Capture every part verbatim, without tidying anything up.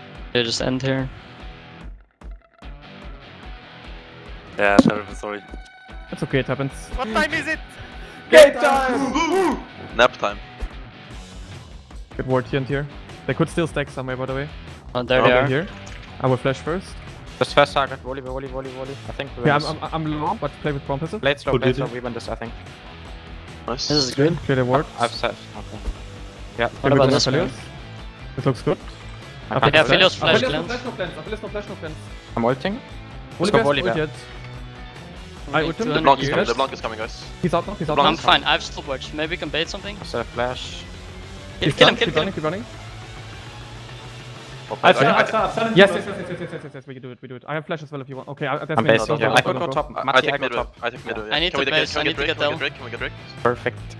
You just end here. Yeah, Sheriff, sorry. It's okay, it happens. What time is it? Game time! Nap time. Good ward here and here. They could still stack somewhere, by the way. Oh, there I'll they go are. here. I will flash first. Just first target, volley, volley, volley, volley. I think we Yeah, win I'm, this. I'm, I'm low, but play with bomb pistol. Blade slow, Who blade did slow, it? we win this, I think. Nice. This is good. Clear the ward. I've said. Okay. Yeah. What about this Aphelios? one? This looks good. I Yeah, can't Yeah, do that. Philios flash Aphelios no cleanse. flash, no cleanse. Aphelios no flash, no cleanse. I'm ulting. Only go best volley ult back. yet. I ult him. The two blank is You coming, guys? the blank is coming, guys. He's out now, he's out I'm now. fine, I have stopwatch. Maybe we can bait something. There's a flash. Kill, He's kill him, done, kill keep him. running, keep running. Top I've lane. I've I've I've Yes, yes, yes, yes, yes, yes, yes, yes, yes, we can do it, we do it. I have flash as well if you want. Okay, I, there's I'm mid. basing Go, here. go, I go, could go, go go. top. I I Mati, take I go mid wave. top. I take mid wave. I need Can we to get- base, can I we need to get get Drake? down. Can we get Drake? Can we get Drake? Perfect.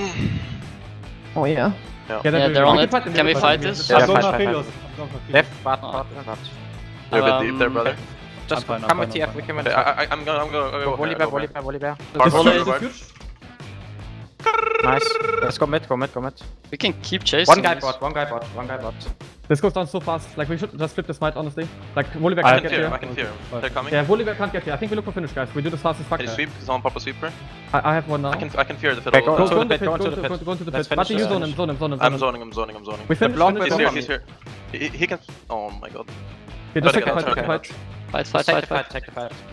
Oh yeah. Yeah. that Yeah, we- they're we on can it. fight them, Can we can fight them, this? Yeah, I'm going fight, to fight, Aphelios. fight. I'm going to Aphelios. Left, bot, Oh. bot, bot. You're a bit deep there, Um, brother. Just fine, I'm come fine, with I'm T F, fine. we can win. Okay, I, I, I'm gonna, I'm gonna, I'm Go gonna volley go bear, here, volley go bear, volley bear. Hard Volley. volley, hard. Nice. Let's go mid, go mid, go mid. We can keep chasing. One guy this. bot, one guy bot, one guy bot. This goes down so fast. Like we should just flip the smite, honestly. Like Volibear I can't can get fear him, I here. can fear him. They're coming. Yeah, Volibear can't get here. I think we look for finish, guys. We do this fast as fuck. Can you I, sweep? He's on purple sweeper. I have one now. I can, I can fear the Okay, fiddle. go Go, to go the into the pit, pit, go go to into the the pit. pit, go into the Let's pit. Mati, finish you this, zone him, finish. zone him, zone him, I'm zone him. zoning, I'm zoning, I'm zoning. We finish, block finish, with He's finish. here, bomb. he's here. He, he can. Oh my god. Okay, just take Gotta the get fight, out, take the gotta fight. Fight, fight, Take fight, the fight. fight, take the fight.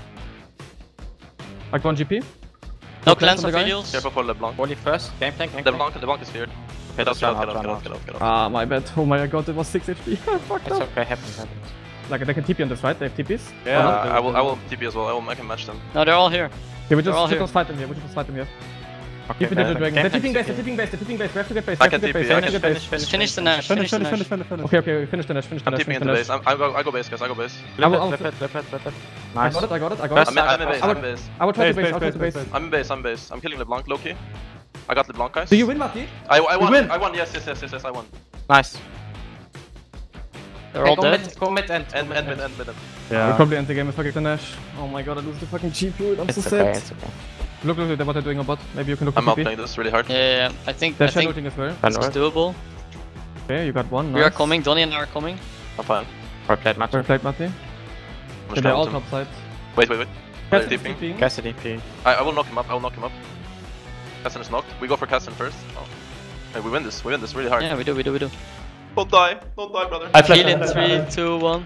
Like one G P. No cleanse cleanse on on the guy. Philios. Careful for LeBlanc. Volley first, game tank, game tank. LeBlanc, LeBlanc is feared. Okay, Get out, that's get out, run get out, out, get run out, get out. out, get out. Ah, my bad. Oh my god, it was six H P. I fucked It's up. okay, happens, happens. Like they can T P on this, right? They have T Ps? Yeah, Or not? I will, I will T P as well. I will, I can match them. No, they're all here. Okay, we They're all just, here. just fight them here. We just fight them here. Okay, Keep it into the dragon. They're game tipping tank, base, they're tipping base, they're tipping base. We have to get base. I We have can to get T P, base. I We can have to get finish, base. finish, Just finish the Nash, Finish, finish the finish, Nash. finish, finish, finish. Okay, okay, finish the Nash, finish the I'm Nash, TPing finish into the the Nash. base. I'm, I go, I go base, guys. I go base. I will- Flip I'll it, flip flip- it, flip it, flip it. I Nice. got it, I got it, I got First it. I'm in, I'm in I base. would- I'm in base. I will try to Base, base, I'll try base, to base, base. base. I'm in base. I'm base. I'm killing LeBlanc, Loki. I got LeBlanc, guys. Do you win, Mati? I, I won. win. I won. Yes, yes, yes, yes, yes. I won. Nice. They're Okay, all go dead. mid, go mid end. End, end, end, end, end. We Yeah. probably end the game with fucking the Nash. Oh my god, I lose the fucking G P. I'm so It's okay, sad. it's okay. Look, look, look, what they're doing on bot. Maybe you can look I'm for out T P. playing this really hard. Yeah, yeah, yeah. I think, I They're think shadowing as well. this is doable. Okay, you got one. We are nice. coming, Donnie and I are coming. I'm fine. Or played match. Well played, Mati. I'm Okay, just they're all trying top to. side. Wait, wait, wait. They're Castle is TPing. TPing. Cassidy P. I, I will knock him up. I will knock him up. Casson is knocked. We go for Casson first. Oh. Hey, we win this. We win this really hard. Yeah, we do, we do, we do. Don't die. Don't die, brother. I flash. Heal in three, two, one.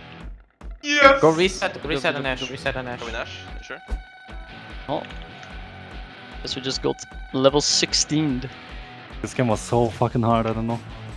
Yes. Go reset, reset and Nash, reset and Nash. Can we Nash? You sure? Oh. Guess we just got level sixteen. This game was so fucking hard, I don't know.